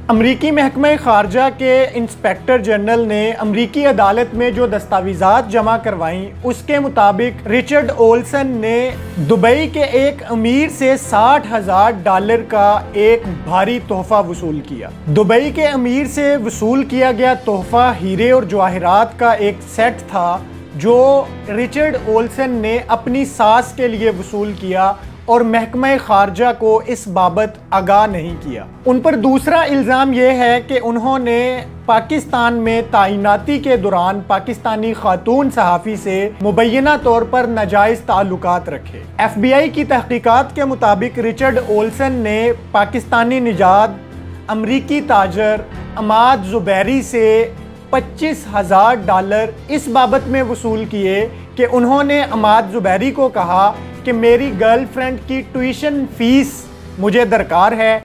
अमरीकी महकमा खारजा के इंस्पेक्टर जनरल ने अमरीकी अदालत में जो दस्तावेज़ात जमा करवाई उसके मुताबिक रिचर्ड ओल्सन ने दुबई के एक अमीर से $60,000 का एक भारी तोहफा वसूल किया। दुबई के अमीर से वसूल किया गया तोहफा हीरे और जवाहरात का एक सेट था जो रिचर्ड ओल्सन ने अपनी सास के लिए वसूल किया और महकमा खारजा को इस बाबत आगाह नहीं किया। उन पर दूसरा इल्ज़ाम यह है कि उन्होंने पाकिस्तान में तैनाती के दौरान पाकिस्तानी खातून सहाफ़ी से मुबैना तौर पर नाजायज़ ताल्लुकात रखे। FBI की तहकीकात के मुताबिक रिचर्ड ओल्सन ने पाकिस्तानी निजात अमरीकी ताजर अमाद ज़ुबैरी से $25,000 इस बाबत में वसूल किए कि उन्होंने अमाद ज़ुबैरी को कहा कि मेरी गर्लफ्रेंड की ट्यूशन फ़ीस मुझे दरकार है।